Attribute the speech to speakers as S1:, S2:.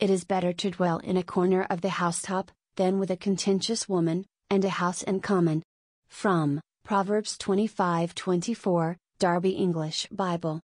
S1: It is better to dwell in a corner of the housetop, than with a contentious woman, and a house in common. From Proverbs 25:24, Darby English Bible.